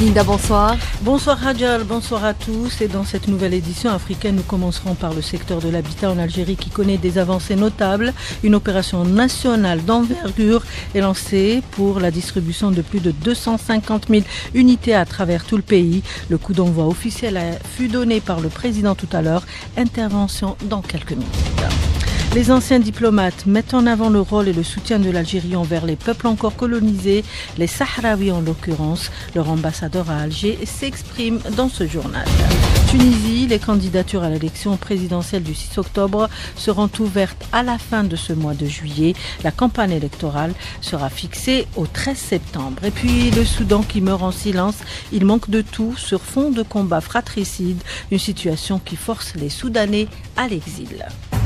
Linda, bonsoir. Bonsoir Hadjal, bonsoir à tous. Et dans cette nouvelle édition africaine, nous commencerons par le secteur de l'habitat en Algérie qui connaît des avancées notables. Une opération nationale d'envergure est lancée pour la distribution de plus de 250 000 unités à travers tout le pays. Le coup d'envoi officiel fut donné par le président tout à l'heure. Intervention dans quelques minutes. Les anciens diplomates mettent en avant le rôle et le soutien de l'Algérie envers les peuples encore colonisés, les Sahraouis en l'occurrence. Leur ambassadeur à Alger s'exprime dans ce journal. Tunisie, les candidatures à l'élection présidentielle du 6 octobre seront ouvertes à la fin de ce mois de juillet. La campagne électorale sera fixée au 13 septembre. Et puis le Soudan qui meurt en silence, il manque de tout sur fond de combats fratricides, une situation qui force les Soudanais à l'exil.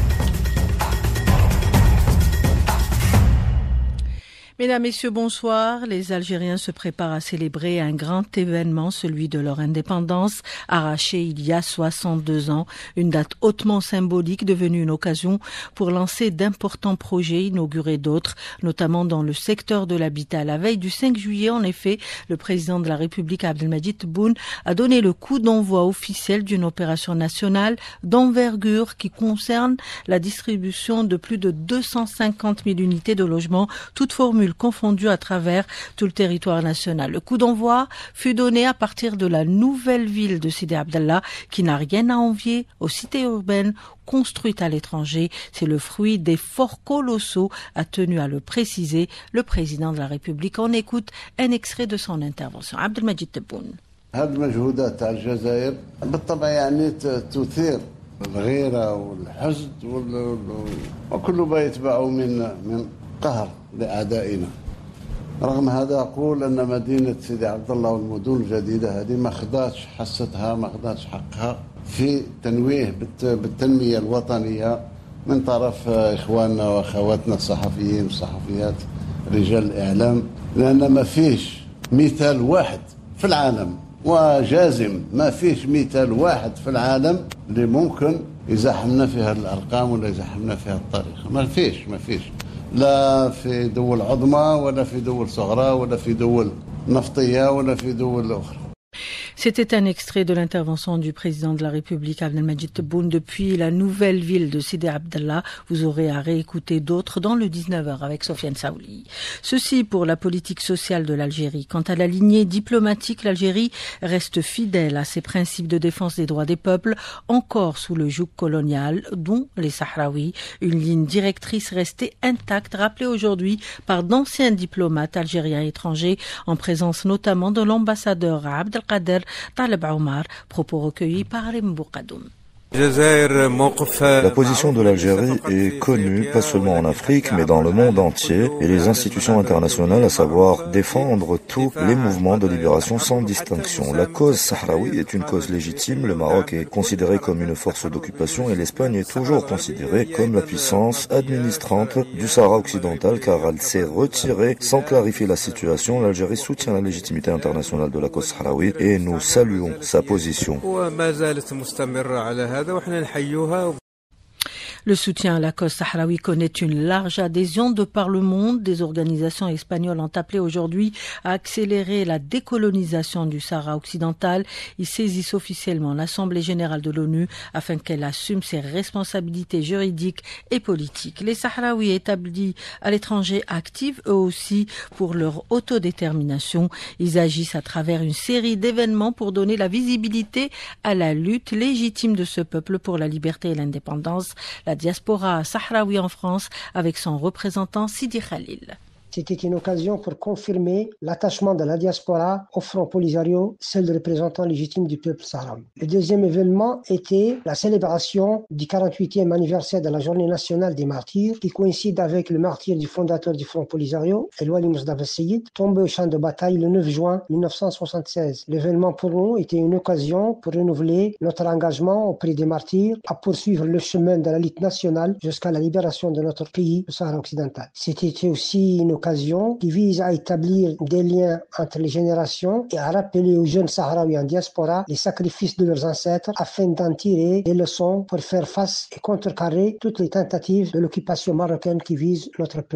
Mesdames, Messieurs, bonsoir. Les Algériens se préparent à célébrer un grand événement, celui de leur indépendance, arrachée il y a 62 ans. Une date hautement symbolique devenue une occasion pour lancer d'importants projets, inaugurer d'autres, notamment dans le secteur de l'habitat. La veille du 5 juillet, en effet, le président de la République, Abdelmadjid Tebboune, a donné le coup d'envoi officiel d'une opération nationale d'envergure qui concerne la distribution de plus de 250 000 unités de logement, toutes formules confondues à travers tout le territoire national. Le coup d'envoi fut donné à partir de la nouvelle ville de Sidi Abdallah qui n'a rien à envier aux cités urbaines construites à l'étranger. C'est le fruit d'efforts colossaux, a tenu à le préciser le président de la République. On écoute un extrait de son intervention. Abdelmadjid Tebboune. هذه المجهودات تاع الجزائر بالطبع يعني تثير الغيرة والحزن وكل ما يتبعه من قهر لأعدائنا. رغم هذا أقول أن مدينة سيدي عبد الله والمدن الجديدة هذه ما خضعتش حصتها ما خضعتش حقها في تنويه بالتنمية الوطنية من طرف إخواننا وأخواتنا الصحفيين والصحفيات رجال الإعلام، لأن ما فيش مثال واحد في العالم وجازم ما فيش مثال واحد في العالم اللي ممكن يزاحمنا في هذه الأرقام ولا يزاحمنا في هذه الطريقة. ما فيش لا في دول عظمى ولا في دول صغرى ولا في دول نفطية ولا في دول أخرى. C'était un extrait de l'intervention du président de la République, Abdelmadjid Tebboune, depuis la nouvelle ville de Sidi Abdallah. Vous aurez à réécouter d'autres dans le 19h avec Sofiane Saouli. Ceci pour la politique sociale de l'Algérie. Quant à la lignée diplomatique, l'Algérie reste fidèle à ses principes de défense des droits des peuples, encore sous le joug colonial, dont les Sahraouis. Une ligne directrice restée intacte, rappelée aujourd'hui par d'anciens diplomates algériens et étrangers, en présence notamment de l'ambassadeur Abdelkader Taleb Omar, propos recueillis par Alim Boukadoum. La position de l'Algérie est connue, pas seulement en Afrique, mais dans le monde entier, et les institutions internationales, à savoir défendre tous les mouvements de libération sans distinction. La cause sahraoui est une cause légitime, le Maroc est considéré comme une force d'occupation et l'Espagne est toujours considérée comme la puissance administrante du Sahara occidental car elle s'est retirée sans clarifier la situation. L'Algérie soutient la légitimité internationale de la cause sahraoui et nous saluons sa position. Le soutien à la cause sahraoui connaît une large adhésion de par le monde. Des organisations espagnoles ont appelé aujourd'hui à accélérer la décolonisation du Sahara occidental. Ils saisissent officiellement l'Assemblée générale de l'ONU afin qu'elle assume ses responsabilités juridiques et politiques. Les Sahraouis établis à l'étranger activent eux aussi pour leur autodétermination. Ils agissent à travers une série d'événements pour donner la visibilité à la lutte légitime de ce peuple pour la liberté et l'indépendance. La diaspora sahraoui en France avec son représentant Sidi Khalil. C'était une occasion pour confirmer l'attachement de la diaspora au Front Polisario, celle de représentant légitime du peuple sahraoui. Le deuxième événement était la célébration du 48e anniversaire de la Journée nationale des martyrs, qui coïncide avec le martyre du fondateur du Front Polisario, El Wali Mousdafa Seyid, tombé au champ de bataille le 9 juin 1976. L'événement pour nous était une occasion pour renouveler notre engagement auprès des martyrs à poursuivre le chemin de la lutte nationale jusqu'à la libération de notre pays, le Sahara occidental. C'était aussi une occasion qui vise à établir des liens entre les générations et à rappeler aux jeunes Sahraouis en diaspora les sacrifices de leurs ancêtres afin d'en tirer des leçons pour faire face et contrecarrer toutes les tentatives de l'occupation marocaine qui vise notre peuple.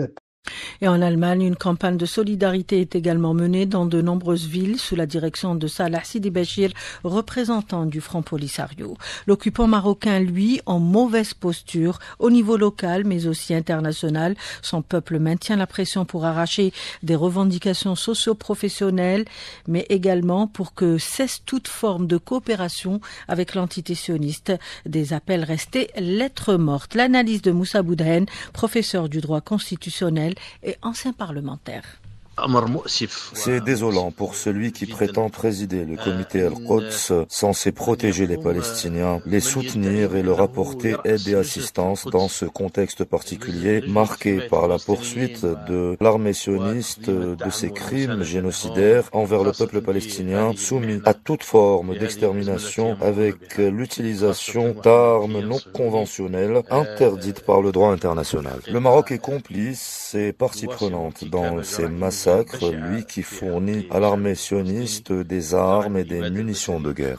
Et en Allemagne, une campagne de solidarité est également menée dans de nombreuses villes sous la direction de Salah Sidi Bachir, représentant du Front Polisario. L'occupant marocain, lui, en mauvaise posture au niveau local mais aussi international. Son peuple maintient la pression pour arracher des revendications socio-professionnelles mais également pour que cesse toute forme de coopération avec l'entité sioniste. Des appels restés lettres mortes. L'analyse de Moussa Boudhen, professeur du droit constitutionnel et ancien parlementaire. C'est désolant pour celui qui prétend présider le comité Al-Quds, censé protéger les Palestiniens, les soutenir et leur apporter aide et assistance dans ce contexte particulier marqué par la poursuite de l'armée sioniste de ses crimes génocidaires envers le peuple palestinien soumis à toute forme d'extermination avec l'utilisation d'armes non conventionnelles interdites par le droit international. Le Maroc est complice et partie prenante dans ces massacres, lui qui fournit à l'armée sioniste des armes et des munitions de guerre.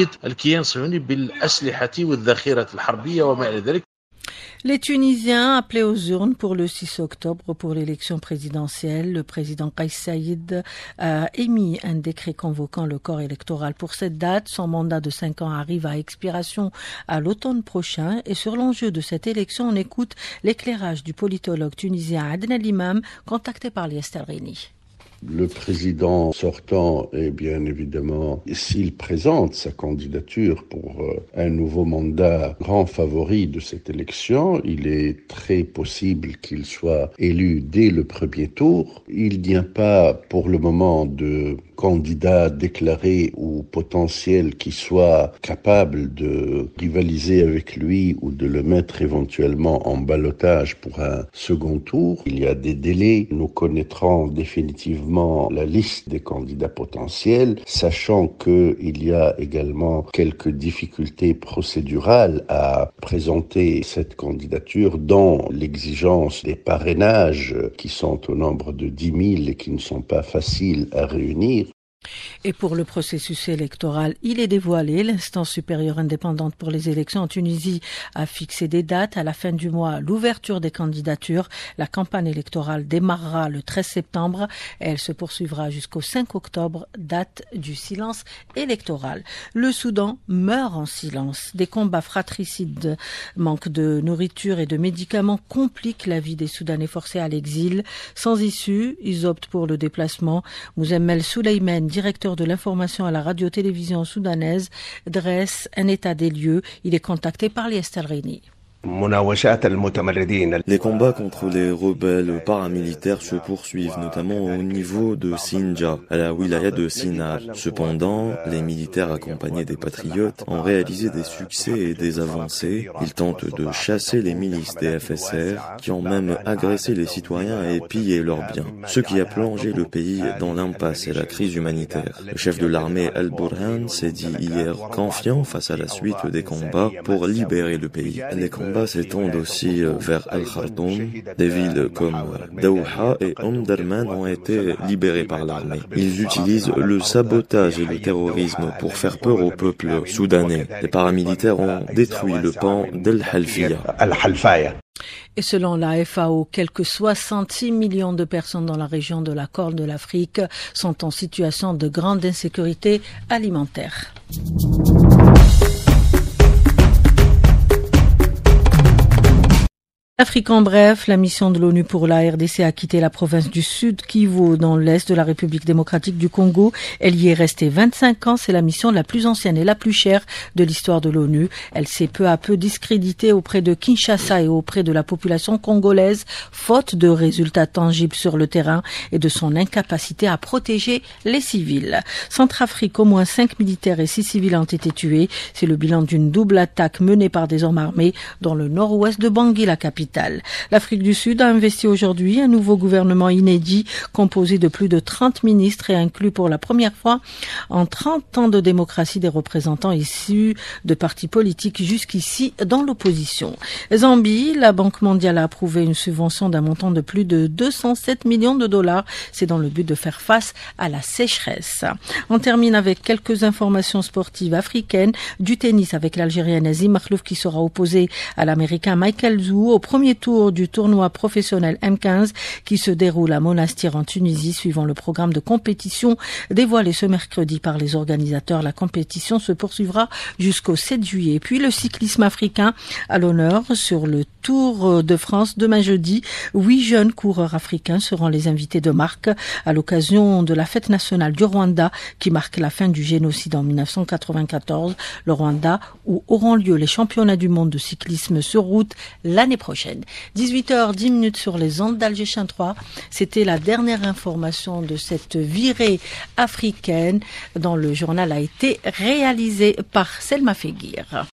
Les Tunisiens appelés aux urnes pour le 6 octobre pour l'élection présidentielle. Le président Kais Saïed a émis un décret convoquant le corps électoral pour cette date. Son mandat de 5 ans arrive à expiration à l'automne prochain. Et sur l'enjeu de cette élection, on écoute l'éclairage du politologue tunisien Adnan Limam, contacté par Liestel Rini. Le président sortant est bien évidemment, s'il présente sa candidature pour un nouveau mandat, grand favori de cette élection. Il est très possible qu'il soit élu dès le premier tour. Il n'y a pas pour le moment de candidat déclaré ou potentiel qui soit capable de rivaliser avec lui ou de le mettre éventuellement en ballottage pour un second tour. Il y a des délais. Nous connaîtrons définitivement la liste des candidats potentiels, sachant qu'il y a également quelques difficultés procédurales à présenter cette candidature, dont l'exigence des parrainages qui sont au nombre de 10 000 et qui ne sont pas faciles à réunir. Et pour le processus électoral, il est dévoilé. L'instance supérieure indépendante pour les élections en Tunisie a fixé des dates. À la fin du mois, l'ouverture des candidatures. La campagne électorale démarrera le 13 septembre et elle se poursuivra jusqu'au 5 octobre, date du silence électoral. Le Soudan meurt en silence. Des combats fratricides, manque de nourriture et de médicaments compliquent la vie des Soudanais forcés à l'exil. Sans issue, ils optent pour le déplacement. Mouzemmel Souleyman, directeur de l'information à la radio-télévision soudanaise, dresse un état des lieux. Il est contacté par Liestel Rini. Les combats contre les rebelles paramilitaires se poursuivent, notamment au niveau de Sinja, à la wilaya de Sina. Cependant, les militaires accompagnés des patriotes ont réalisé des succès et des avancées. Ils tentent de chasser les milices des FSR, qui ont même agressé les citoyens et pillé leurs biens. Ce qui a plongé le pays dans l'impasse et la crise humanitaire. Le chef de l'armée Al-Burhan s'est dit hier confiant face à la suite des combats pour libérer le pays. Les combats s'étendent aussi vers Al-Khartoum. Des villes comme Daouha et Omdurman ont été libérées par l'armée. Ils utilisent le sabotage et le terrorisme pour faire peur au peuple soudanais. Les paramilitaires ont détruit le pont d'Al-Halfiya. Et selon la FAO, quelques 66 millions de personnes dans la région de la Corne de l'Afrique sont en situation de grande insécurité alimentaire. Afrique en bref, la mission de l'ONU pour la RDC a quitté la province du Sud Kivu dans l'est de la République démocratique du Congo. Elle y est restée 25 ans. C'est la mission la plus ancienne et la plus chère de l'histoire de l'ONU. Elle s'est peu à peu discréditée auprès de Kinshasa et auprès de la population congolaise, faute de résultats tangibles sur le terrain et de son incapacité à protéger les civils. Centrafrique, au moins 5 militaires et 6 civils ont été tués. C'est le bilan d'une double attaque menée par des hommes armés dans le nord-ouest de Bangui, la capitale. L'Afrique du Sud a investi aujourd'hui un nouveau gouvernement inédit composé de plus de 30 ministres et inclut pour la première fois en 30 ans de démocratie des représentants issus de partis politiques jusqu'ici dans l'opposition. Zambie, la Banque mondiale a approuvé une subvention d'un montant de plus de 207 millions de dollars. C'est dans le but de faire face à la sécheresse. On termine avec quelques informations sportives africaines. Du tennis avec l'Algérienne Azim Makhlouf qui sera opposé à l'Américain Michael Zhou au premier tour du tournoi professionnel M15 qui se déroule à Monastir en Tunisie suivant le programme de compétition dévoilé ce mercredi par les organisateurs. La compétition se poursuivra jusqu'au 7 juillet. Puis le cyclisme africain à l'honneur sur le Tour de France demain jeudi. 8 jeunes coureurs africains seront les invités de marque à l'occasion de la fête nationale du Rwanda qui marque la fin du génocide en 1994. Le Rwanda où auront lieu les championnats du monde de cyclisme sur route l'année prochaine. 18h10 sur les ondes d'Alger 3. C'était la dernière information de cette virée africaine dont le journal a été réalisé par Selma Feguir.